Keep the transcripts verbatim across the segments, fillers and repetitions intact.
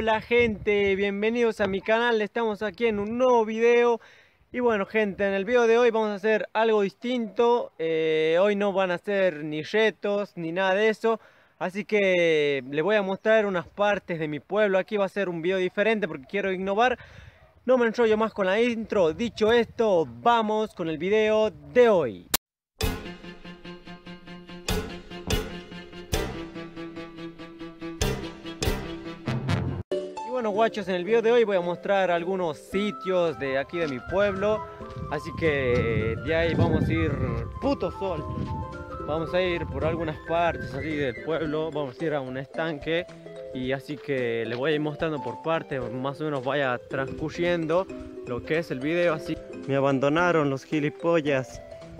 Hola gente, bienvenidos a mi canal, estamos aquí en un nuevo video. Y bueno gente, en el video de hoy vamos a hacer algo distinto. eh, Hoy no van a ser ni retos ni nada de eso. Así que les voy a mostrar unas partes de mi pueblo. Aquí va a ser un video diferente porque quiero innovar. No me enrollo más con la intro. Dicho esto, vamos con el video de hoy. Bueno guachos, en el video de hoy voy a mostrar algunos sitios de aquí de mi pueblo. Así que de ahí vamos a ir, puto sol, vamos a ir por algunas partes así del pueblo. Vamos a ir a un estanque. Y así que les voy a ir mostrando por partes, más o menos vaya transcurriendo lo que es el video. Así me abandonaron los gilipollas.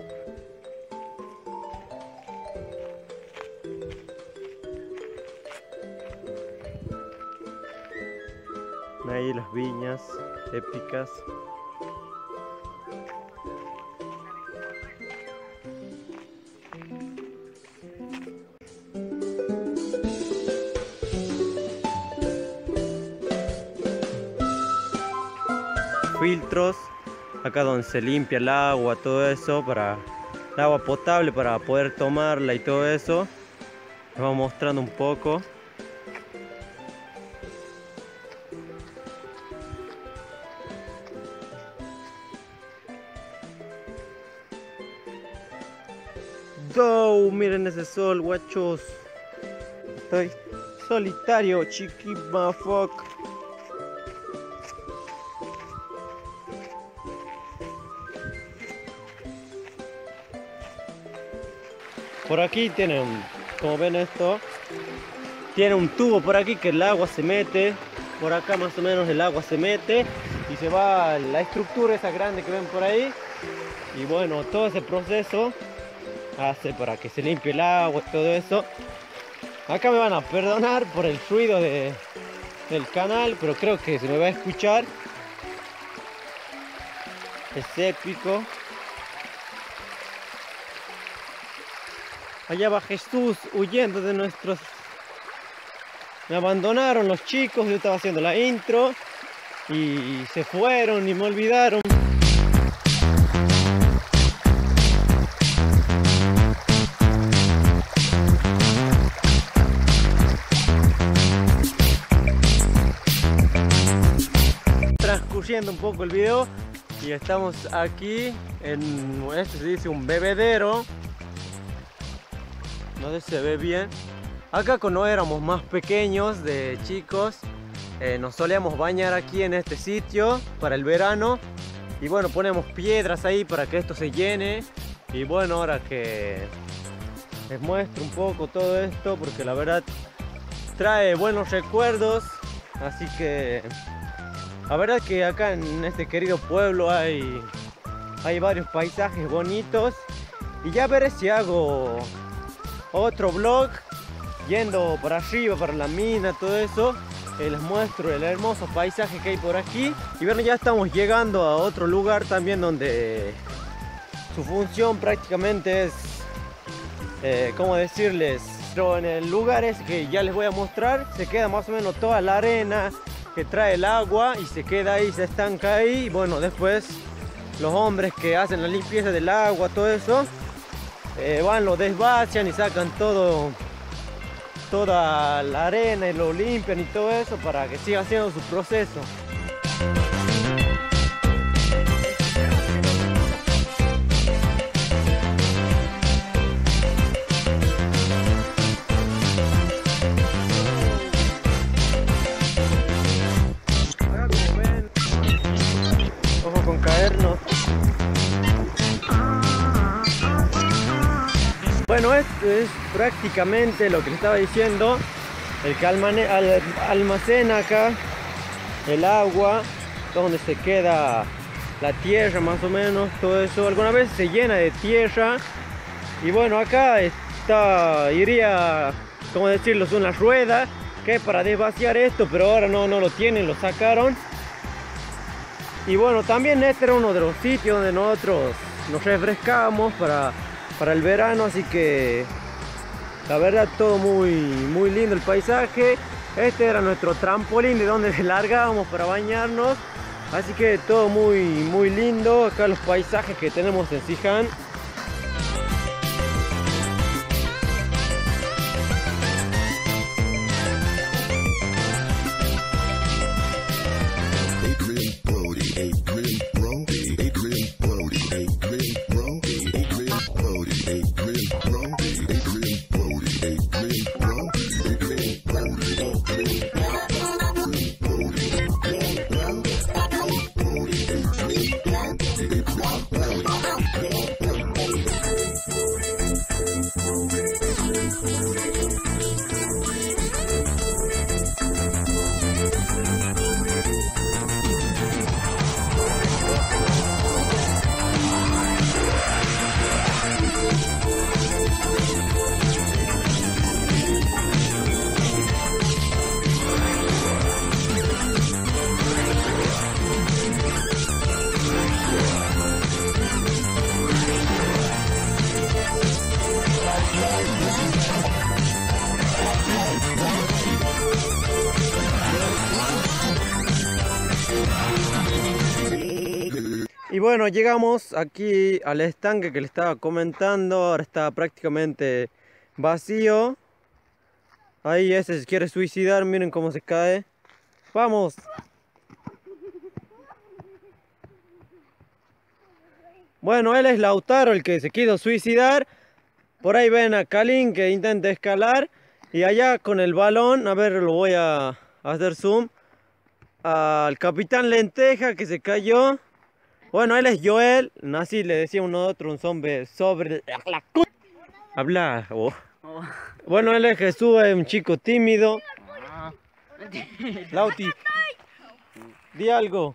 Ahí las viñas épicas. Filtros, acá donde se limpia el agua, todo eso, para el agua potable, para poder tomarla y todo eso. Les vamos mostrando un poco. ¡Go! Miren ese sol, guachos. Estoy solitario, chiqui motherfuck. Por aquí tienen, como ven esto, tiene un tubo por aquí que el agua se mete. Por acá más o menos el agua se mete y se va a la estructura esa grande que ven por ahí. Y bueno, todo ese proceso hace para que se limpie el agua y todo eso. Acá me van a perdonar por el ruido de, del canal, pero creo que se me va a escuchar. Es épico. Allá va Jesús huyendo de nuestros... Me abandonaron los chicos, yo estaba haciendo la intro y se fueron y me olvidaron. Transcurriendo un poco el video y estamos aquí en, este se dice un bebedero. No sé si se ve bien. Acá cuando éramos más pequeños, de chicos, eh, nos solíamos bañar aquí en este sitio para el verano. Y bueno, ponemos piedras ahí para que esto se llene. Y bueno, ahora que les muestro un poco todo esto, porque la verdad trae buenos recuerdos. Así que la verdad que acá en este querido pueblo hay, hay varios paisajes bonitos. Y ya veré si hago otro vlog yendo para arriba, para la mina, todo eso. eh, Les muestro el hermoso paisaje que hay por aquí. Y bueno, ya estamos llegando a otro lugar también donde su función prácticamente es, eh, ¿cómo decirles? Pero en el lugar ese que ya les voy a mostrar, se queda más o menos toda la arena que trae el agua y se queda ahí, se estanca ahí. Y bueno, después los hombres que hacen la limpieza del agua, todo eso, Eh, van, lo desvacían y sacan todo, toda la arena y lo limpian y todo eso para que siga haciendo su proceso. Acá como ven, ojo con caernos. Bueno, esto es prácticamente lo que les estaba diciendo, el que almacena acá el agua, donde se queda la tierra más o menos, todo eso. Alguna vez se llena de tierra. Y bueno, acá está, iría, ¿cómo decirlo? Es una rueda que es para desvaciar esto, pero ahora no, no lo tienen, lo sacaron. Y bueno, también este era uno de los sitios donde nosotros nos refrescamos para... para el verano, así que la verdad todo muy muy lindo el paisaje. Este era nuestro trampolín de donde largábamos para bañarnos. Así que todo muy, muy lindo. Acá los paisajes que tenemos en Sihán. Y bueno, llegamos aquí al estanque que les estaba comentando. Ahora está prácticamente vacío. Ahí ese se quiere suicidar, miren cómo se cae. ¡Vamos! Bueno, él es Lautaro, el que se quiso suicidar. Por ahí ven a Kalin que intenta escalar. Y allá con el balón, a ver, lo voy a hacer zoom. Al Capitán Lenteja que se cayó. Bueno, él es Joel, así le decía uno a otro, un zombie sobre la c... Habla. Oh. Oh. Bueno, él es Jesús, es un chico tímido. Ah. Lauti, di algo.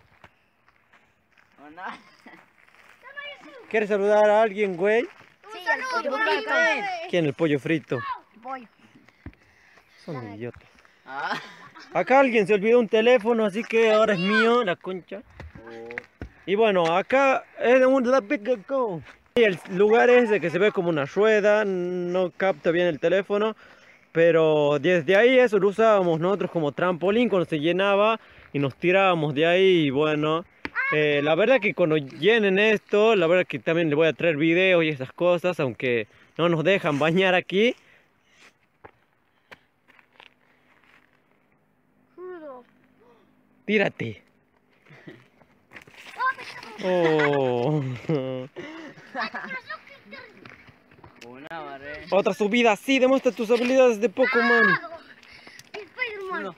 ¿Quieres saludar a alguien, güey? Sí, el pollo frito. ¿Quién, el pollo frito? El pollo. Son idiotas. Ah. Acá alguien se olvidó un teléfono, así que ahora es mío, la concha. Y bueno, acá es un el lugar es de que se ve como una rueda, no capta bien el teléfono, pero desde ahí eso lo usábamos nosotros como trampolín cuando se llenaba y nos tirábamos de ahí. Y bueno, eh, la verdad que cuando llenen esto, la verdad que también les voy a traer videos y esas cosas, aunque no nos dejan bañar aquí. Tírate. Oh. Otra subida, sí, demuestra tus habilidades de Pokémon. No.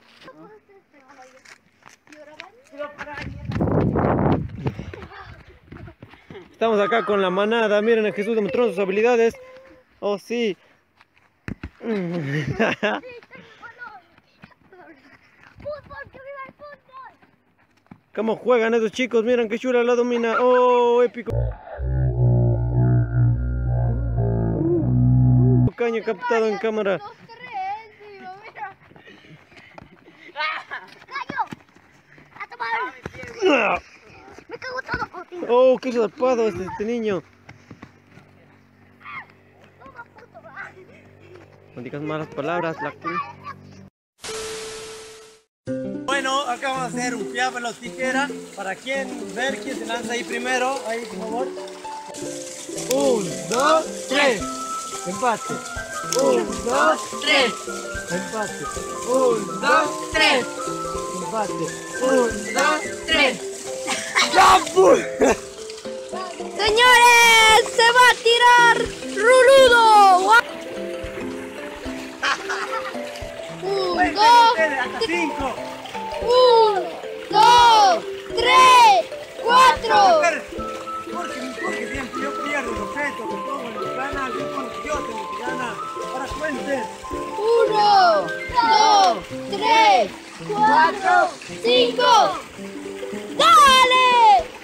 Estamos acá con la manada, miren a Jesús demostrando sus habilidades. Oh, sí. ¿Cómo juegan esos chicos? Miren que chula la domina. ¡Oh, épico! Caño captado en cámara. Me cago todo contigo. ¡Oh, qué zarpado es este niño! No digas malas palabras, la cu... Bueno, acá vamos a hacer un piaf en los tijeras. Para quien ver quién se lanza ahí primero. Ahí, por favor. Un, dos, tres. Empate. Un, dos, tres. Empate. Un, dos, tres. Empate. Un, dos, tres. Señores, se va a tirar Ruludo. Un, dos, hasta cinco. Un, dos, tres, cuatro. Porque, porque siempre yo pierdo el objeto que pongo en el canal, yo tengo que ganar. Ahora cuenten. Uno, dos, tres, cuatro, cinco. ¡Dale!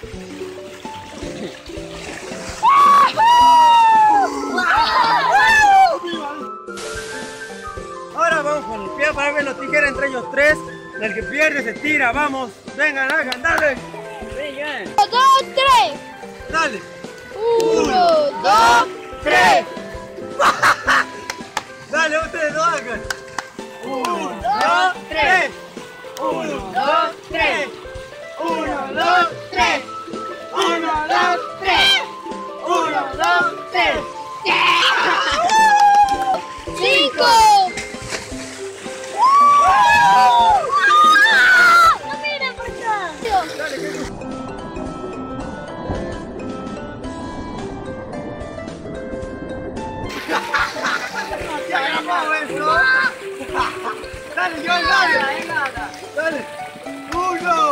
Ahora vamos con el pie para ver los tijeras entre ellos tres. El que pierde se tira, vamos. Vengan, hagan, dale. Vengan. Uno, dos, tres. Dale. Uno, dos, tres. Dale, ustedes lo hagan. Uno, dos, tres. Uno, dos, tres. Uno, dos, tres. Uno, dos, tres. Uno, dos, tres. Cinco. No miren por acá. ¡Ya grabamos eso! ¡Dale, Joel, dale! ¡Dale! ¡Uno!